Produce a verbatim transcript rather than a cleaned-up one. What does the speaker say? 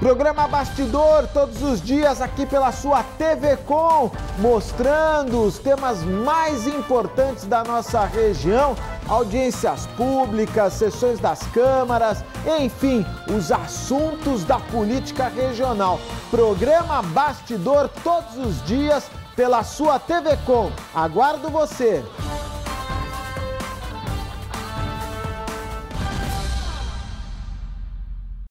Programa Bastidor, todos os dias aqui pela sua T V Com, mostrando os temas mais importantes da nossa região, audiências públicas, sessões das câmaras, enfim, os assuntos da política regional. Programa Bastidor, todos os dias pela sua T V Com. Aguardo você!